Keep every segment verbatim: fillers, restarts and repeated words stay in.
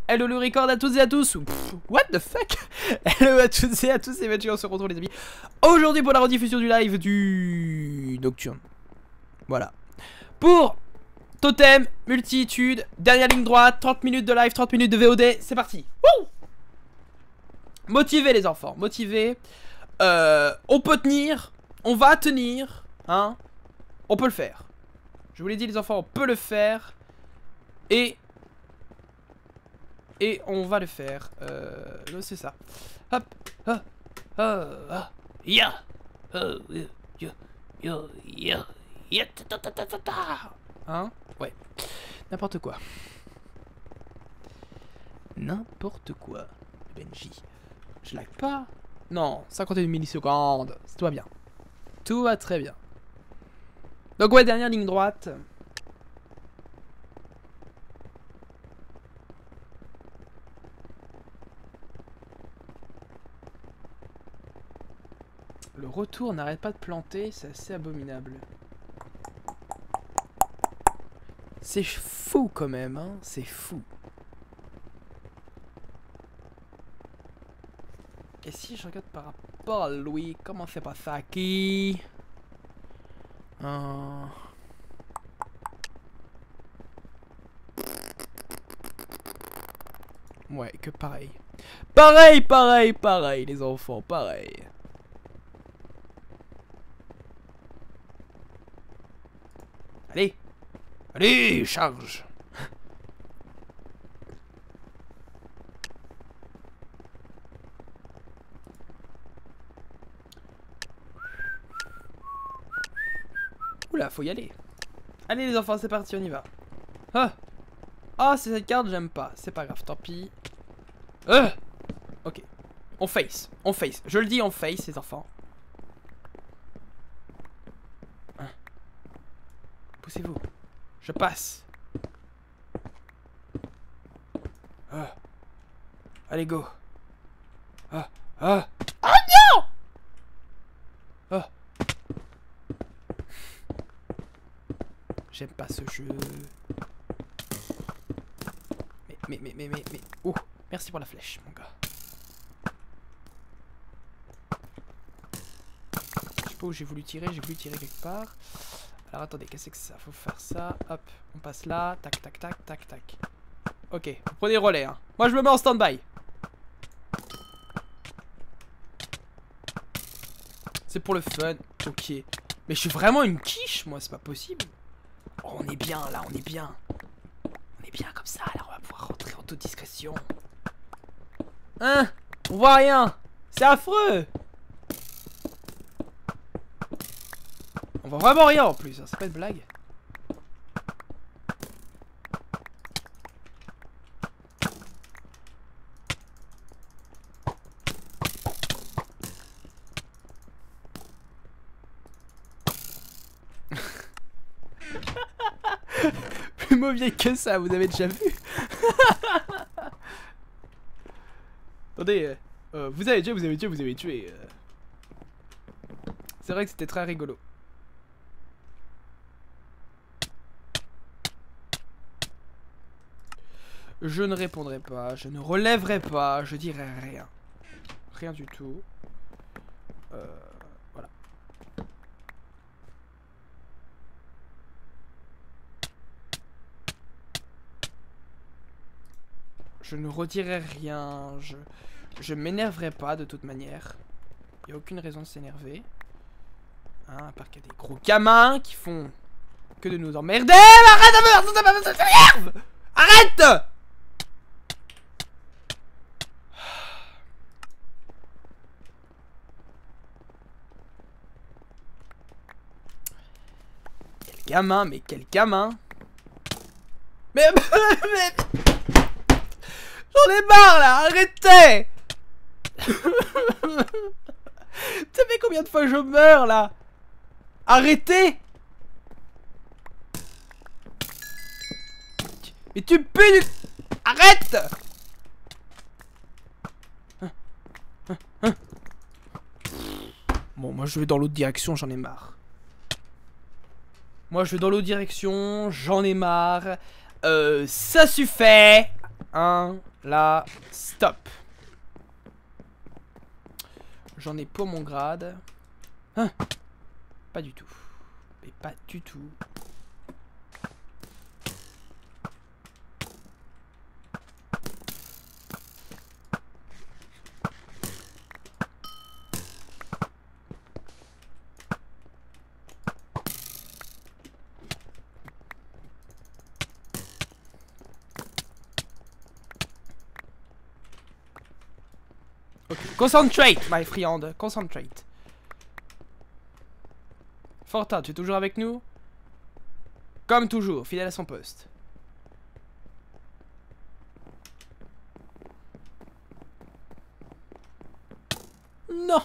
Hello le record à toutes et à tous. Pff, what the fuck. Hello à toutes et à tous, c'est Mathieu, on se retrouve les amis aujourd'hui pour la rediffusion du live du Nocturne. Voilà. Pour Totem, Multitude, dernière ligne droite, trente minutes de live, trente minutes de V O D, c'est parti. Wouh. Motivez les enfants, motivez. Euh, on peut tenir, on va tenir, hein. On peut le faire. Je vous l'ai dit les enfants, on peut le faire. Et... Et on va le faire. Euh... C'est ça. Hop. Ah. Ah. Ah. Ya. Oh. Yo. Yo. Yo. Ya. Ta ta ta ta ta. Hein? Ouais. N'importe quoi. N'importe quoi. Benji. Je lag pas. Non. cinquante et une millisecondes. Tout va bien. Tout va très bien. Donc ouais, dernière ligne droite. Le retour n'arrête pas de planter, c'est assez abominable. C'est fou quand même, hein, c'est fou. Et si je regarde par rapport à Louis, comment c'est pas ça qui euh... Ouais, que pareil. Pareil, pareil, pareil, les enfants, pareil. Allez, allez, charge. Oula, faut y aller. Allez les enfants, c'est parti, on y va. Ah, ah c'est cette carte, j'aime pas. C'est pas grave, tant pis. Euh ok, on face, on face. Je le dis, on face, les enfants. Hein. Poussez-vous. Je passe. Ah. Allez, go. Ah. Ah. Oh non. Ah. J'aime pas ce jeu. Mais, mais, mais, mais, mais, mais... Oh, merci pour la flèche, mon gars. Je sais pas où j'ai voulu tirer, j'ai voulu tirer quelque part. Alors attendez, qu'est-ce que c'est que ça? Faut faire ça, hop, on passe là, tac, tac, tac, tac, tac. Ok, vous prenez relais, hein. Moi je me mets en stand-by. C'est pour le fun, ok. Mais je suis vraiment une quiche, moi, c'est pas possible. Oh, on est bien, là, on est bien. On est bien comme ça, là, on va pouvoir rentrer en toute discrétion. Hein? On voit rien. C'est affreux. On voit vraiment rien en plus, hein. C'est pas une blague. Plus mauvais que ça, vous avez déjà vu? Attendez, euh, euh, vous avez tué, vous avez tué, vous avez tué. Euh... C'est vrai que c'était très rigolo. Je ne répondrai pas, je ne relèverai pas, je dirai rien. Rien du tout. Euh, voilà. Je ne redirai rien, je, je m'énerverai pas de toute manière. Il n'y a aucune raison de s'énerver. Hein, à part qu'il y a des gros gamins qui font que de nous emmerder. Arrête de me... Ça m'énerve. Arrête. Quel gamin, mais quel gamin. Mais... mais... J'en ai marre là, arrêtez. Ça fait combien de fois je meurs là? Arrêtez. Mais tu me pues du... Arrête. Bon, moi je vais dans l'autre direction, j'en ai marre. Moi je vais dans l'autre direction, j'en ai marre. Euh, ça suffit. un, là, stop. J'en ai pour mon grade. Hein? Pas du tout. Mais pas du tout. Okay. Concentrate, my friend. Concentrate. Fortin, tu es toujours avec nous? Comme toujours, fidèle à son poste. Non.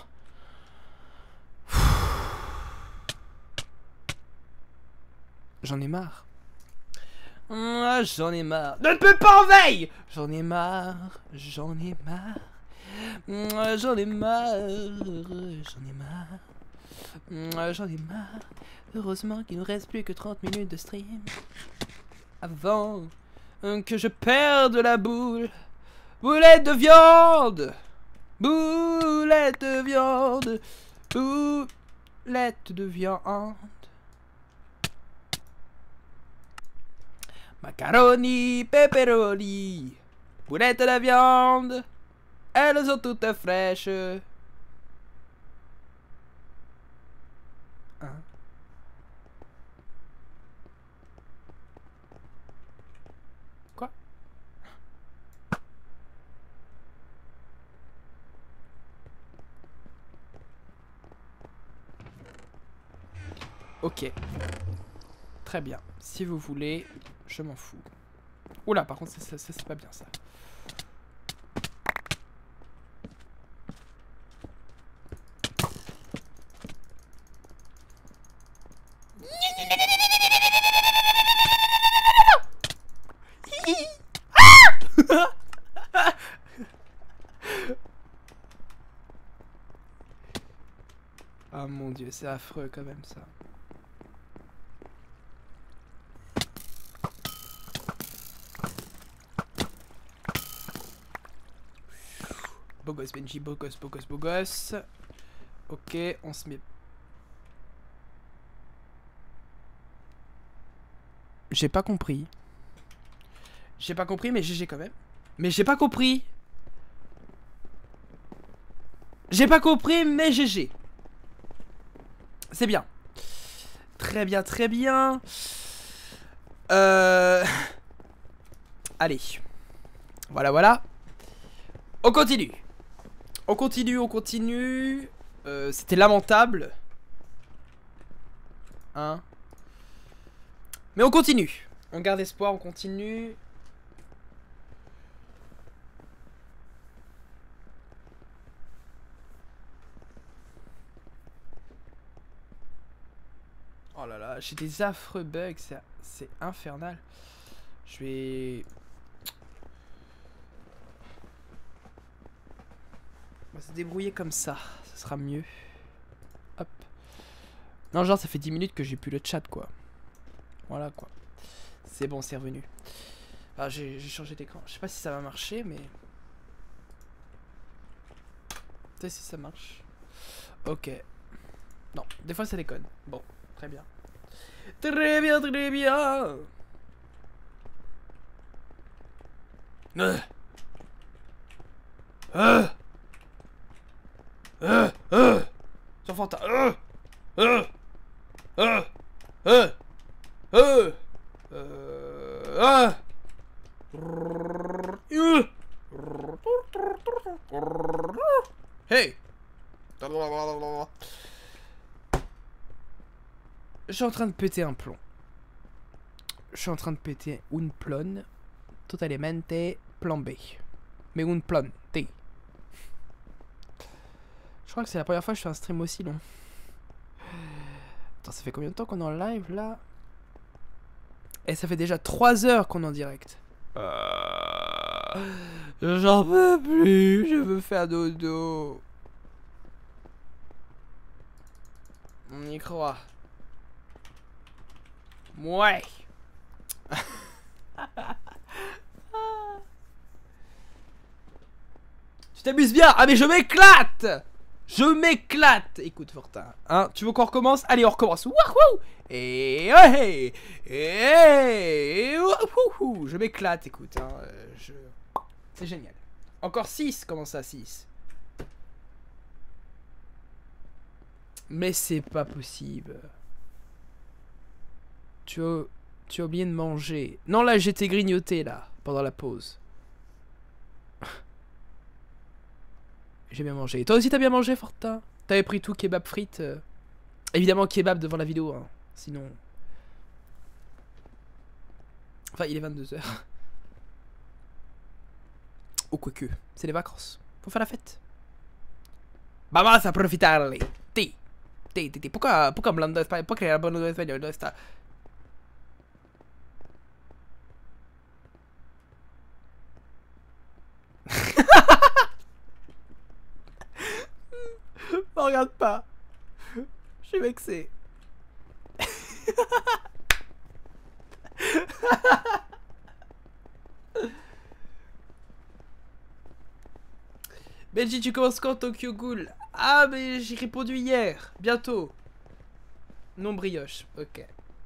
J'en ai marre. Ah, j'en ai marre. Ne peux pas en veille. J'en ai marre. J'en ai marre. Ah, j'en ai marre. J'en ai marre. Ah, j'en ai marre. Heureusement qu'il nous reste plus que trente minutes de stream. Avant que je perde la boule. Boulette de viande. Boulette de viande. Boulette de viande. Macaroni, pepperoni. Boulette de viande. Elles sont toutes fraîches. Hein? Quoi? Ok. Très bien. Si vous voulez, je m'en fous. Oula, par contre, ça, ça, ça c'est pas bien ça. Ah mon dieu, c'est affreux quand même ça. Beau gosse Benji, beau gosse, beau gosse, beau gosse. Ok, on se met... J'ai pas compris. J'ai pas compris, mais G G quand même. Mais j'ai pas compris. J'ai pas compris, mais G G. C'est bien. Très bien, très bien. Euh... Allez. Voilà, voilà. On continue. On continue, on continue. Euh, C'était lamentable. Hein? Mais on continue. On garde espoir, on continue. Oh là là, j'ai des affreux bugs, c'est infernal. Je vais... On va se débrouiller comme ça, ce sera mieux. Hop. Non, genre ça fait dix minutes que j'ai plus le chat quoi. Voilà quoi. C'est bon, c'est revenu. Ah, j'ai changé d'écran. Je sais pas si ça va marcher, mais... Peut-être si ça marche. Ok. Non, des fois ça déconne. Bon, très bien. Très bien, très bien. Euh. Euh. Euh. Euh. Sur Fanta. Euh. Euh. Euh. Euh. Euh. Euh. Euh. Hey. Je suis en train de péter un plomb. Je suis en train de péter un plomb totalement plombé. Mais un plomb. Je crois que c'est la première fois que je fais un stream aussi long. Attends, ça fait combien de temps qu'on est en live là? Et ça fait déjà trois heures qu'on est en direct. Euh... J'en peux plus, je veux faire dodo. On y croit. Ouais. Tu t'amuses bien. Ah mais je m'éclate. Je m'éclate. Écoute Fortin, hein, tu veux qu'on recommence? Allez, on recommence. Wouhou. Et ouais. Et wouhou. Je m'éclate, écoute, hein, je... c'est génial. Encore six, comment ça, six? Mais c'est pas possible. Tu as... tu as oublié de manger. Non, là, j'étais grignoté, là, pendant la pause. J'ai bien mangé. Toi aussi, t'as bien mangé, Fortin? T'avais pris tout, kebab frites euh... Évidemment, kebab devant la vidéo, hein. Sinon... Enfin, il est vingt-deux heures. Oh, quoique, c'est les vacances. Faut faire la fête. Vamos a profitarle. Ti. Ti, ti, ti. Pourquoi, pourquoi hablando español? Pourquoi hablando español? ¿Dónde está? Me regarde pas. Je suis vexé. Benji, tu commences quand Tokyo Ghoul? Ah, mais j'ai répondu hier. Bientôt. Non brioche. Ok.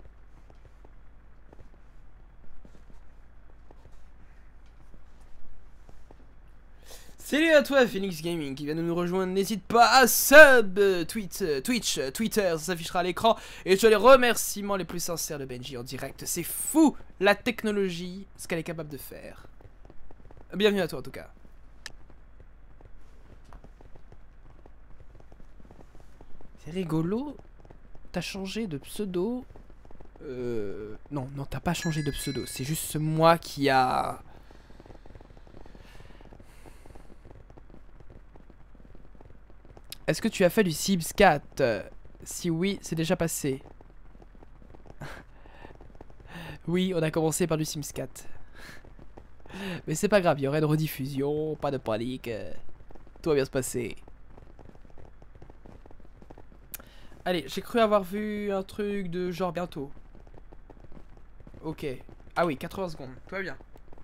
Salut à toi Phoenix Gaming qui vient de nous rejoindre, n'hésite pas à sub tweet, Twitch, Twitter, ça s'affichera à l'écran. Et tu as les remerciements les plus sincères de Benji en direct. C'est fou la technologie, ce qu'elle est capable de faire. Bienvenue à toi en tout cas. C'est rigolo, t'as changé de pseudo. Euh... Non, non, t'as pas changé de pseudo, c'est juste moi qui a... Est-ce que tu as fait du Sims quatre? Si oui, c'est déjà passé. Oui, on a commencé par du Sims quatre. Mais c'est pas grave, il y aura une rediffusion, pas de panique. Tout va bien se passer. Allez, j'ai cru avoir vu un truc de genre bientôt. Ok. Ah oui, quatre-vingts secondes, tout va bien.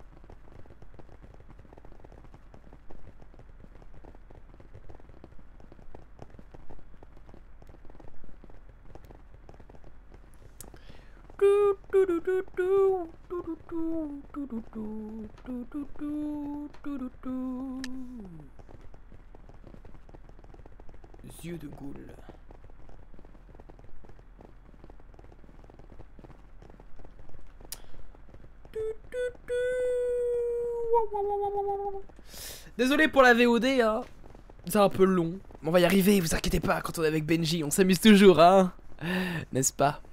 Yeux de Ghoul. Désolé pour la V O D, hein. C'est un peu long. On va y arriver, vous inquiétez pas, quand on est avec Benji, on s'amuse toujours, hein. N'est-ce pas?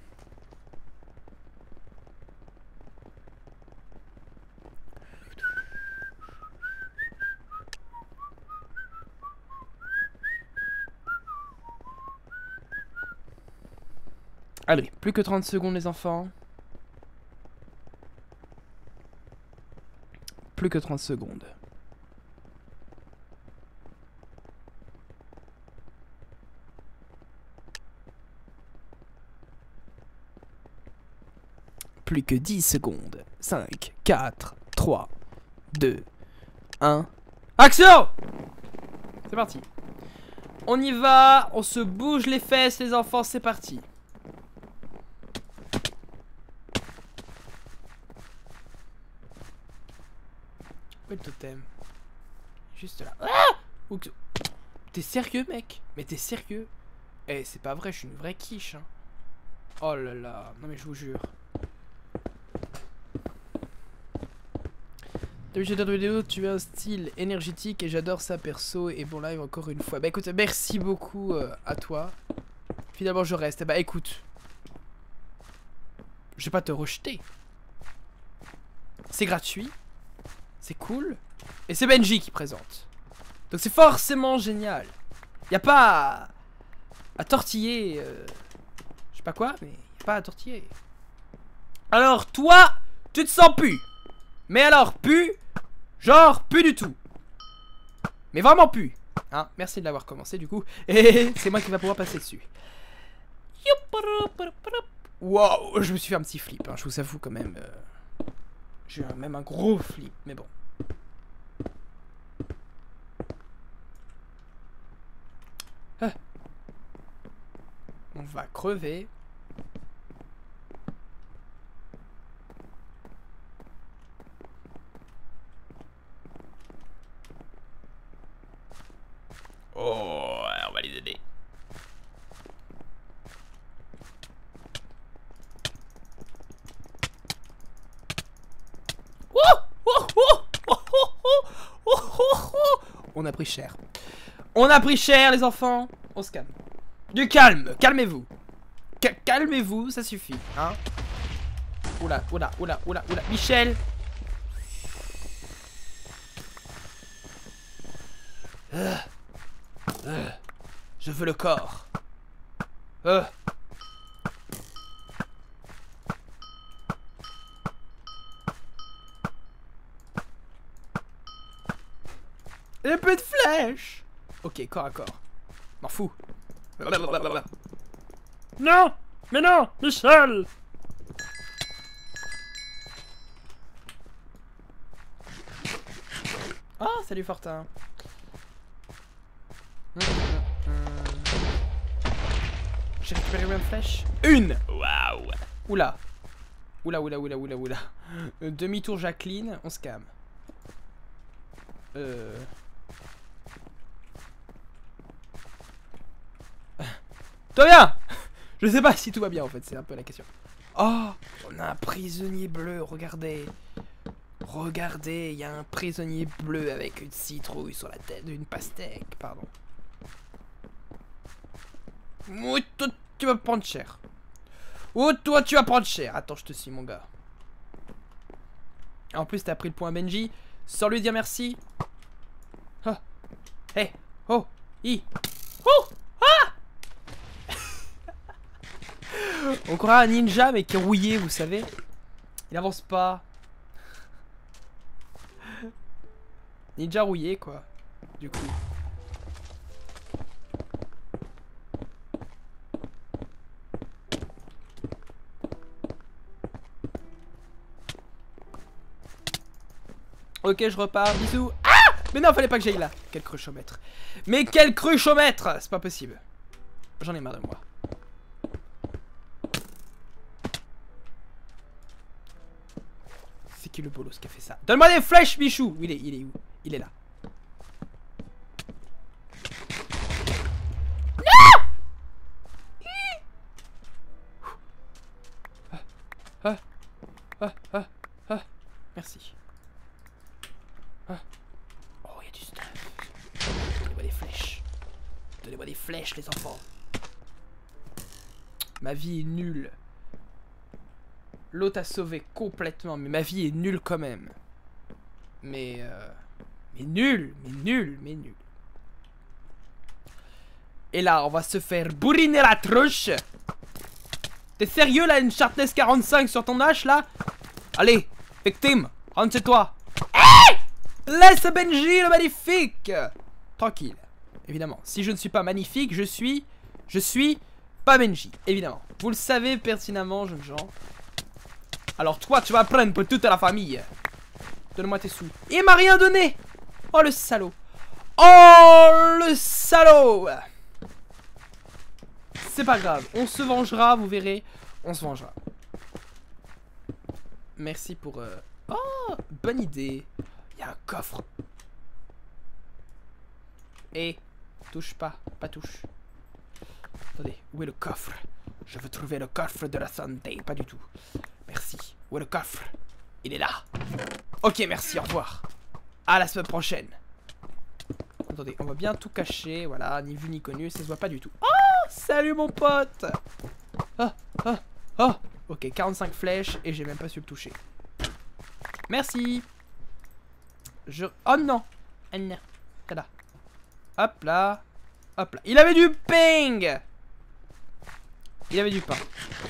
Allez, plus que trente secondes les enfants. Plus que trente secondes. Plus que dix secondes. cinq, quatre, trois, deux, un. Action! C'est parti. On y va, on se bouge les fesses les enfants, c'est parti. Où est le totem? Juste là. Ah! T'es sérieux mec? Mais t'es sérieux? Eh c'est pas vrai, je suis une vraie quiche hein. Oh là là, non mais je vous jure. T'as vu j'adore de vidéo, tu as un style énergétique et j'adore ça perso et bon live encore une fois. Bah écoute, merci beaucoup euh, à toi. Finalement je reste, bah écoute. Je vais pas te rejeter. C'est gratuit. C'est cool. Et c'est Benji qui présente. Donc c'est forcément génial. Y a pas à, à tortiller. Euh, je sais pas quoi, mais y a pas à tortiller. Alors toi, tu te sens pu. Mais alors pu, genre pu du tout. Mais vraiment pu. Hein, merci de l'avoir commencé du coup. Et c'est moi qui va pouvoir passer dessus. Wow, je me suis fait un petit flip. Hein, je vous avoue quand même. Euh... J'ai eu même un gros flip, mais bon. va crever. Oh, on va les aider. Oh, oh, oh, oh, oh, oh, oh, oh. On a pris cher. On a pris cher, les enfants. On se calme. Du calme, calmez-vous. Ca- calmez-vous, ça suffit. Hein. Oula, oula, oula, oula, oula. Michel. Euh. Euh. Je veux le corps. Euh. Un peu de flèche. Ok, corps à corps. M'en fous. Non. Mais non, Michel. Ah, oh, salut Fortin. Mmh, mmh, mmh. J'ai récupéré combien de flèches? Une. Waouh. Oula. Oula, oula, oula, oula, oula. Euh, Demi-tour Jacqueline, on se calme. Euh... Tout va bien. Je sais pas si tout va bien en fait, c'est un peu la question. Oh, on a un prisonnier bleu, regardez. Regardez, il y a un prisonnier bleu avec une citrouille sur la tête, une pastèque, pardon. Oh, toi, tu vas prendre cher. Oh, toi, tu vas prendre cher. Attends, je te suis, mon gars. En plus, t'as pris le point Benji. Sans lui dire merci. Oh. Hey. Oh. I. Oh. Ah. On croit un ninja, mais qui est rouillé, vous savez. Il avance pas. Ninja rouillé, quoi. Du coup. Ok, je repars. Bisous. Ah! Mais non, fallait pas que j'aille là. Quel cruchomètre. Mais quel cruchomètre! C'est pas possible. J'en ai marre de moi. C'est qui le bolos qui a fait ça? Donne-moi des flèches, Michou! Il est, il est où? Il est là. Non! Ah, ah, ah, ah, ah. Merci. Ah. Oh, il y a du stuff. Donnez-moi des flèches. Donnez-moi des flèches, les enfants. Ma vie est nulle. L'autre a sauvé complètement, mais ma vie est nulle quand même. Mais... Euh, mais nul, mais nul, mais nul. Et là, on va se faire bourriner la tronche. T'es sérieux là, une Sharpness quarante-cinq sur ton hache là? Allez, victime, rentre chez toi. Hey! Laisse Benji le magnifique. Tranquille, évidemment. Si je ne suis pas magnifique, je suis... Je suis pas Benji, évidemment. Vous le savez pertinemment, jeunes gens. Alors toi, tu vas prendre pour toute la famille. Donne-moi tes sous. Il m'a rien donné. Oh le salaud. Oh le salaud. C'est pas grave. On se vengera, vous verrez. On se vengera. Merci pour... Euh... Oh, bonne idée. Il y a un coffre. Et touche pas. Pas touche. Attendez, où est le coffre? Je veux trouver le coffre de la santé. Pas du tout. Merci. Où est le coffre? Il est là. Ok, merci, au revoir. À la semaine prochaine. Attendez, on va bien tout cacher. Voilà, ni vu ni connu, ça se voit pas du tout. Oh, salut mon pote. Oh, oh, oh. Ok, quarante-cinq flèches et j'ai même pas su le toucher. Merci. Je... Oh non. Là. Hop là. Hop là. Il avait du ping. Il avait du pain.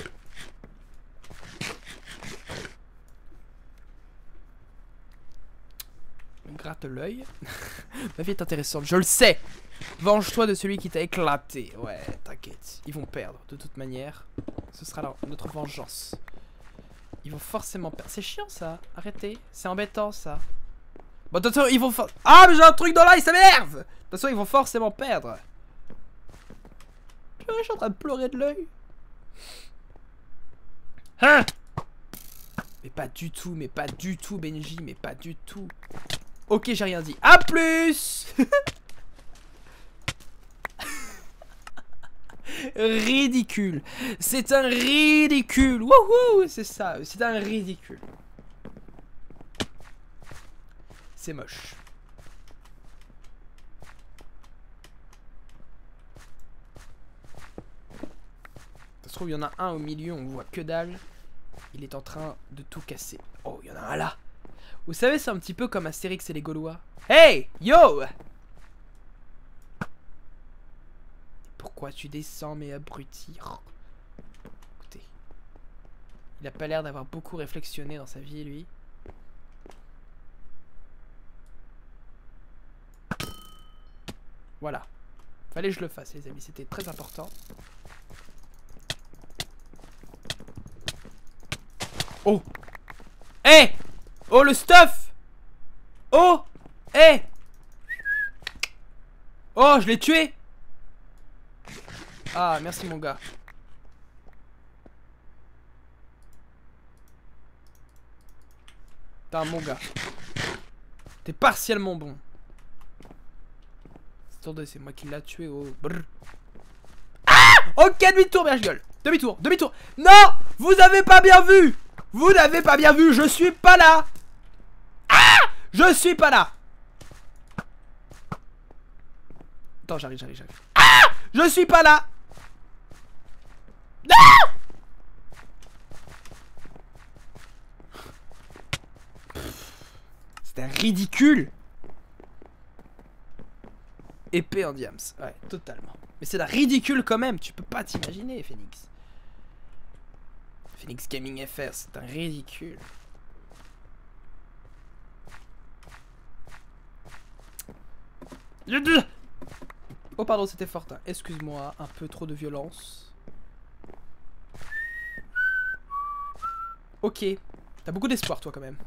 Me gratte l'œil. Ma vie est intéressante, je le sais. Venge-toi de celui qui t'a éclaté. Ouais, t'inquiète. Ils vont perdre, de toute manière. Ce sera leur, notre vengeance. Ils vont forcément perdre. C'est chiant ça. Arrêtez. C'est embêtant ça. Bon, de toute façon, ils vont... Ah, mais j'ai un truc dans l'œil, ça m'énerve. De toute façon, ils vont forcément perdre. Je suis en train de pleurer de l'œil. Hein? Mais pas du tout, mais pas du tout, Benji, mais pas du tout. Ok, j'ai rien dit. A plus. Ridicule. C'est un ridicule. Wouhou, c'est ça. C'est un ridicule. C'est moche. Ça se trouve, il y en a un au milieu, on voit que dalle. Il est en train de tout casser. Oh, il y en a un là. Vous savez, c'est un petit peu comme Astérix et les Gaulois. Hey, yo! Pourquoi tu descends, mais abruti? Écoutez. Il a pas l'air d'avoir beaucoup réflexionné dans sa vie, lui. Voilà. Fallait que je le fasse, les amis. C'était très important. Oh! Eh! Hey! Oh, le stuff! Oh! Eh! Hey! Oh, je l'ai tué! Ah, merci mon gars. T'es un bon gars. T'es partiellement bon. Attendez, c'est moi qui l'a tué. Oh. Brr. Ah! Ok, demi-tour, bien je gueule. Demi-tour, demi-tour. Non! Vous avez pas bien vu! Vous n'avez pas bien vu, je suis pas là! Ah! Je suis pas là! Attends, j'arrive, j'arrive, j'arrive. Ah! Je suis pas là! Ah! C'était ridicule! Épée en diams, ouais, totalement. Mais c'est la ridicule quand même, tu peux pas t'imaginer, Phoenix. Phoenix Gaming F R, c'est un ridicule. Oh pardon, c'était fort. Hein. Excuse-moi, un peu trop de violence. Ok, t'as beaucoup d'espoir toi quand même.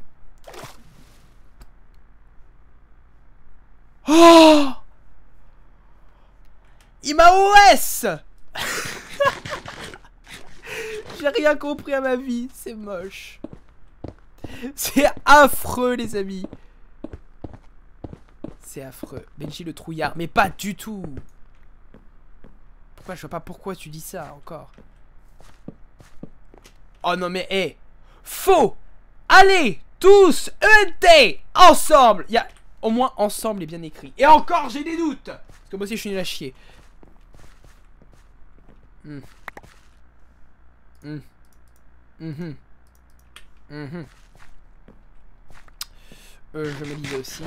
Oh! Il m'a O S. J'ai rien compris à ma vie, c'est moche. C'est affreux les amis. C'est affreux. Benji le trouillard, mais pas du tout. Pourquoi je vois pas pourquoi tu dis ça encore. Oh non mais hé hey, faux. Allez tous E N T ensemble. Il y a au moins ensemble est bien écrit. Et encore j'ai des doutes. Parce que moi aussi je suis nul à chier. Hmm. Hmm. Mhm. Mhm. Euh, je me lisais aussi.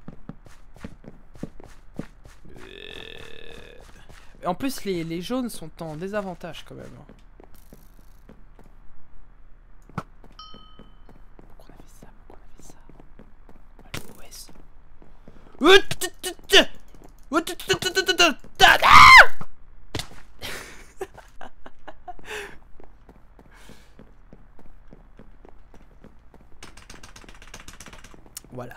Euh... En plus, les, les jaunes sont en désavantage quand même. Pourquoi on a fait ça? Pourquoi on a fait ça? L'O S. Voilà.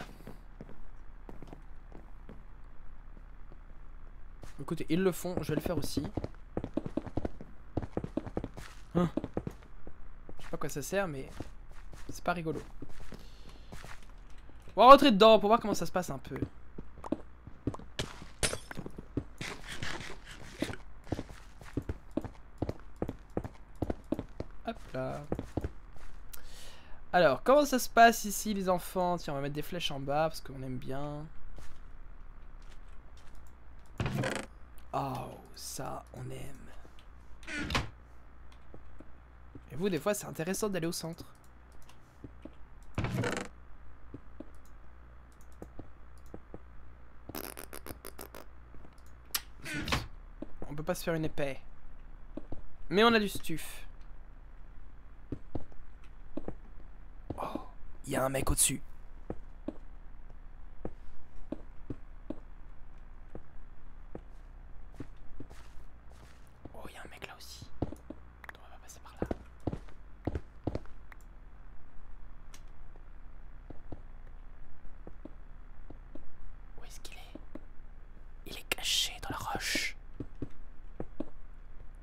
Écoutez, ils le font, je vais le faire aussi. Hein? Je sais pas à quoi ça sert, mais c'est pas rigolo. On va rentrer dedans pour voir comment ça se passe un peu. Hop là. Alors, comment ça se passe ici les enfants? Tiens, on va mettre des flèches en bas parce qu'on aime bien. Oh, ça, on aime. Et vous, des fois, c'est intéressant d'aller au centre. On peut pas se faire une épée. Mais on a du stuff. Oh, il y a un mec au-dessus. Oh, il y a un mec là aussi. On va passer par là. Où est-ce qu'il est? Il est caché dans la roche.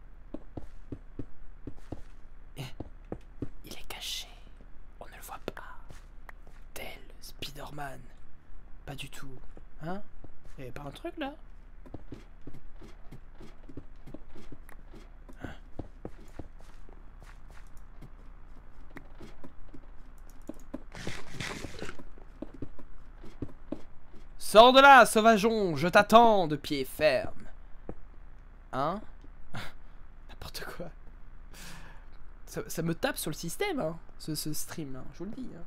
Pas du tout. Hein? Y'avait pas un truc là? Sors de là, sauvageon, je t'attends de pied ferme. Hein? N'importe quoi. Ça, ça me tape sur le système, hein, ce, ce stream là, je vous le dis. Hein.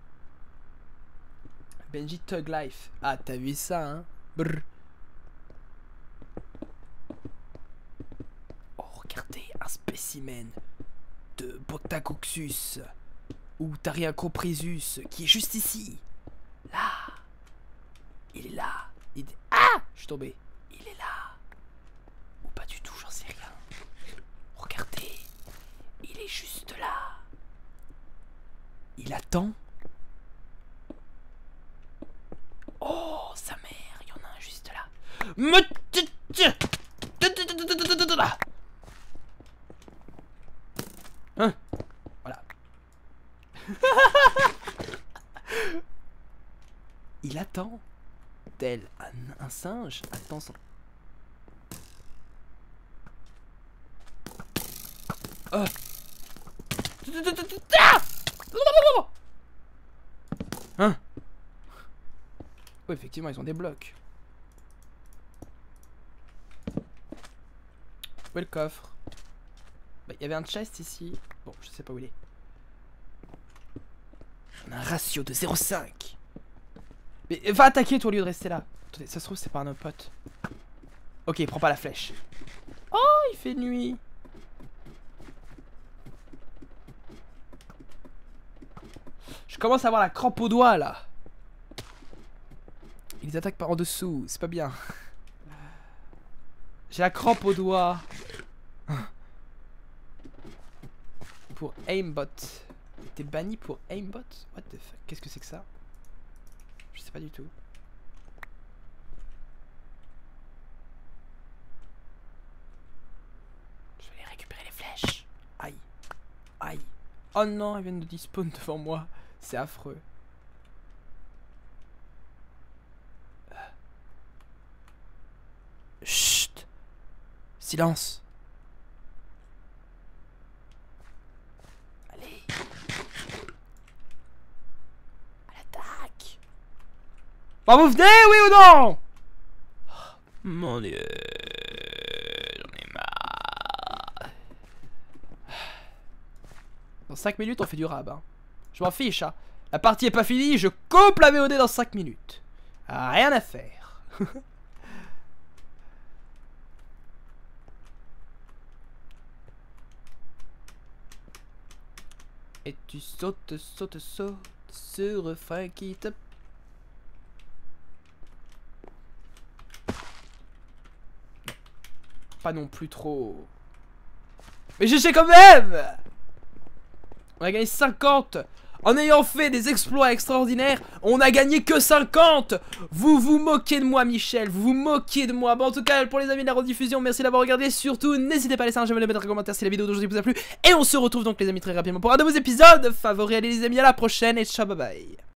Benji Thug Life. Ah, t'as vu ça, hein? Brr. Oh, regardez, un spécimen de Botacoxus ou Tariacroprisus qui est juste ici. Là. Il est là. Il... Ah! Je suis tombé. Il est là. Ou pas du tout, j'en sais rien. Regardez. Il est juste là. Il attend. Oh, sa mère, il y en a un juste là. Me... Hein? Voilà. Il attend. Tel un, un singe attend son... Oh. Hein? Oui, effectivement, ils ont des blocs. Où est le coffre? Bah, il y avait un chest ici. Bon, je sais pas où il est. On a un ratio de zéro virgule cinq. Mais va attaquer toi au lieu de rester là. Attendez, ça se trouve c'est pas un autre pote. Ok, prends pas la flèche. Oh, il fait nuit. Je commence à avoir la crampe au doigt là. Ils attaquent par en dessous, c'est pas bien. J'ai la crampe au doigt. Pour aimbot. T'es banni pour aimbot? What the fuck? Qu'est-ce que c'est que ça? Je sais pas du tout. Je vais aller récupérer les flèches. Aïe. Aïe. Oh non, elles viennent de despawn devant moi. C'est affreux. Chut. Silence. Allez. À l'attaque. Bon, vous venez, oui ou non? Oh, mon dieu. J'en ai marre. Dans cinq minutes, on fait du rab. Hein. Je m'en fiche. Hein. La partie est pas finie, je coupe la V O D dans cinq minutes. Ah, rien à faire. Et tu sautes, sautes, sautes ce refrain qui te... Pas non plus trop... Mais j'ai quand même. On a gagné cinquante. En ayant fait des exploits extraordinaires, on a gagné que cinquante. Vous vous moquez de moi, Michel. Vous vous moquez de moi. Bon, en tout cas, pour les amis de la rediffusion, merci d'avoir regardé. Surtout, n'hésitez pas à laisser un j'aime, le mettre un commentaire si la vidéo d'aujourd'hui vous a plu. Et on se retrouve donc, les amis, très rapidement pour un de vos épisodes favoris. Allez, les amis, à la prochaine et ciao, bye bye.